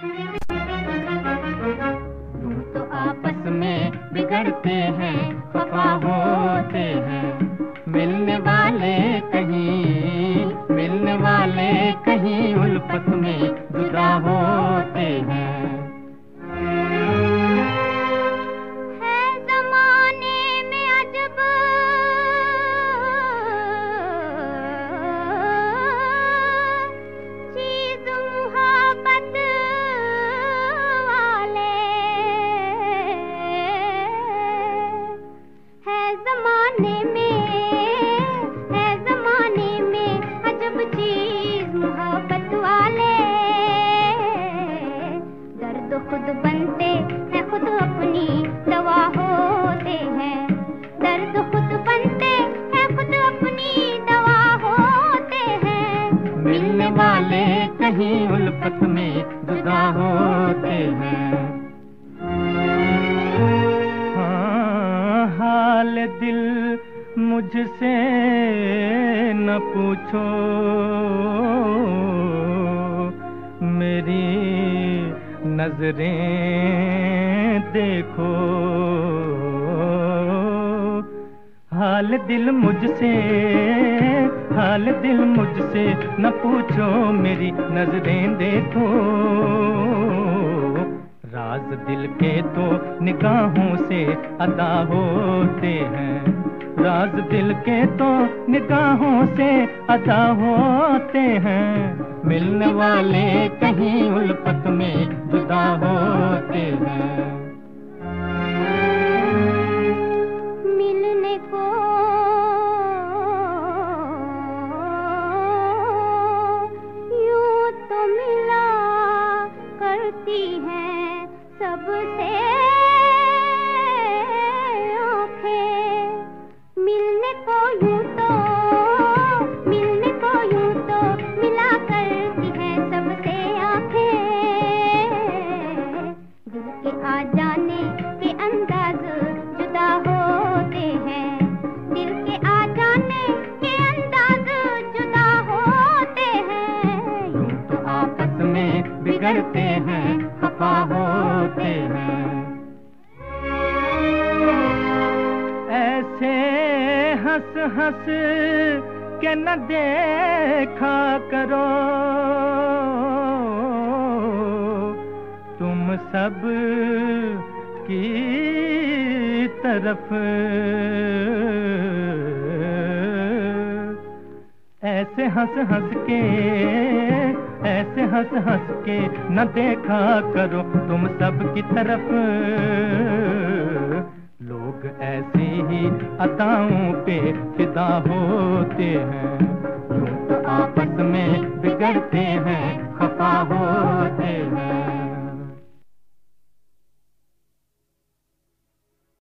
यूं तो आपस में बिगड़ते हैं, खफा होते हैं, मिलने वाले कहीं उल्फत में जुदा होते हैं। खुद बनते हैं, खुद अपनी दवा होते हैं। दर्द खुद बनते हैं, खुद अपनी दवा होते हैं। मिलने वाले कहीं उल्फत में जुदा होते हैं। हाँ, हाल दिल मुझसे न पूछो, मेरी नजरें देखो। हाल दिल मुझसे न पूछो, मेरी नजरें देखो। राज दिल के तो निगाहों से अदा होते हैं, राज दिल के तो निगाहों से अदा होते हैं। मिलने वाले कहीं उल्फत में जुदा होते हैं। मिलने को यूं तो मिला करती हैं सबसे आँखें, मिलने को यूं तो मिला करती हैं सबसे आँखें। दिल के आ जाने के अंदाज जुदा होते हैं, दिल के आ जाने के अंदाज जुदा होते हैं। यूं तो आपस में बिगड़ते हैं, खफा होते हैं। ऐसे हंस हंस के न देखा करो, तुम सब की तरफ। ऐसे हंस हंस के न देखा करो तुम सब की तरफ। लोग ऐसी ही अदाओं पे फिदा होते हैं। यूं तो आपस में बिगड़ते